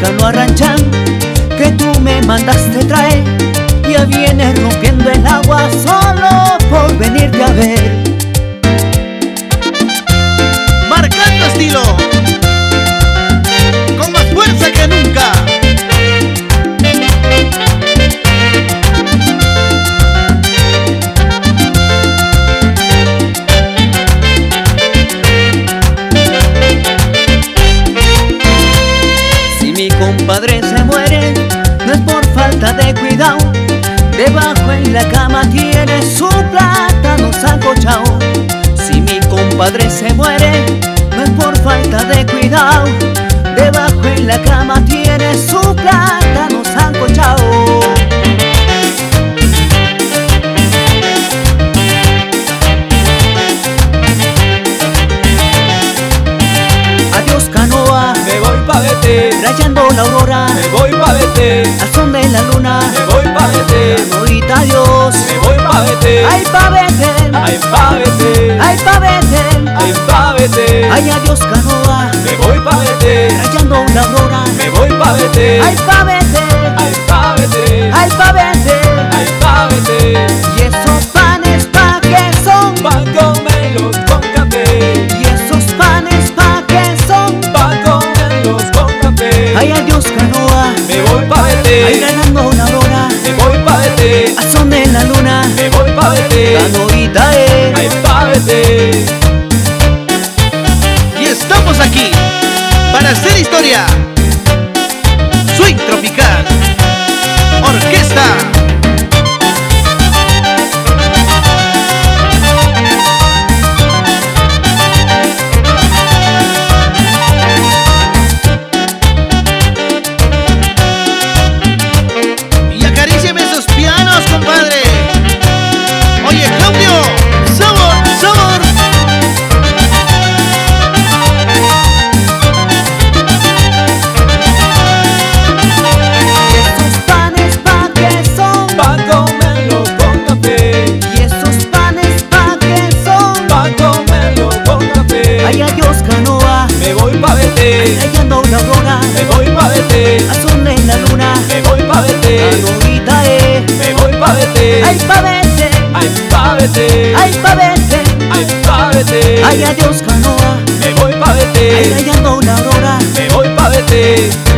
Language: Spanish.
canoa ranchán que tú me mandaste traer, ya vienes rompiendo el agua solo por venirte a ver. Marcando estilo, con más fuerza que nunca. Si mi compadre se muere, no es por falta de cuidado, debajo en la cama tiene su plátano sancochao. Si mi compadre se muere, no es por falta de cuidado, debajo en la cama tiene su plátano sancochao. Adiós canoa, Me voy pa' vete, rayando la aurora, me voy pa' vete, al son de la luna, me voy pa' vete, canoita adiós. me voy pa' vete, Ay pa' vete, ay pa' vete, ay pa' vete, ay pa' vete, ay adiós canoa, me voy pa' vete, rayando la aurora, me voy pa' vete, ay pa' vete, ay pa' vete, ay pa' vete. ay pa' vete, Y esos panes pa' qué son, pa' comerlos con café, y esos panes pa' qué son, pa' comerlos con café, ay adiós canoa, me voy pa' ay vete, rayando la aurora, me voy pa' vete, al son de la luna, me voy pa' vete, canoita ay pa' vete. Y estamos aquí para hacer historia. Swing Tropical Orquesta. Y acaríciame esos pianos, compadre. Oye, Claudio, sabor, sabor. esos panes pa' qué son, Pa' comerlos con café, y esos panes pa' qué son, pa' comerlos con café, ay adiós canoa, me voy pa' vete, rayando la aurora, me voy pa' vete, al son de la luna, me voy pa' vete, canoita me voy pa' vete, ay pa' vete, ay pa' vete, ay pa' vete, ay pa' vete, ay adiós canoa, me voy pa' ay vete, rayando la aurora, me voy pa' vete.